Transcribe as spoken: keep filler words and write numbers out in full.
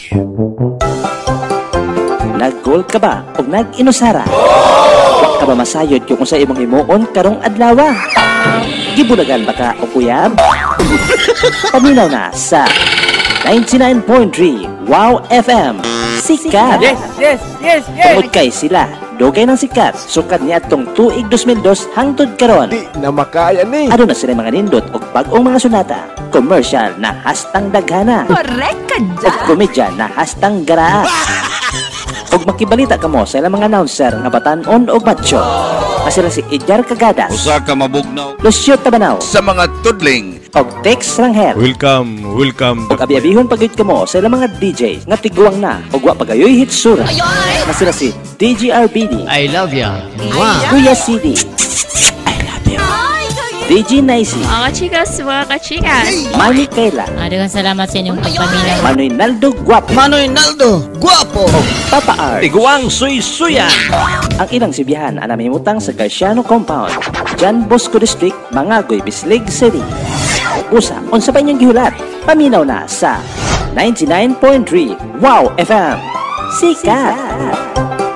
Nag-goal ka ba o nag-inusara? Wa ka ba masayod kung sa imong himuon karong adlawa? Gibulagan ba ka o kuyab? Paminaw na sa ninety-nine point three Wow F M. Sikat! Yes, yes, yes, yes! Tungod kay sila, dugay ng sikat, sukad niya atong tuig two thousand two hangtod karon. Di na makaya ni. Ano na sila mga nindot o bagong mga sunata, commercial na hastang daghana, Correct ka o dyan. komedya na hastang garaa. Og makibalita ka mo sa ilang mga announcer nga batan-on o macho. Kasi sila si Edgar Cagadas, Usa ka mabugnaw Lucio Tabanaw, sa mga tudling. og Tex Rangel. Welcome, welcome. Og abi-abihon pagid ka mo sa ilang mga D J nga tiguang na og wa pagayoy hitsura. Nga sila si D J R B D, I love ya. Kuya C D, D J Nicey, Mga kachikas, mga kachikas. Manny Kayla, Maraming salamat sa inyong pagpaminaw. Manoy Naldo Guapo, Manoy Naldo, guwapo! Papa Art. Tiguang suy-suyan! Ang ilang sibihan ang namimutang sa Garciano Compound, Jan Bosco District, Mangagoy, Bislig City. Usa, unsa pa inyong gihulat? Paminaw na sa ninety-nine point three Wow F M. Sikat!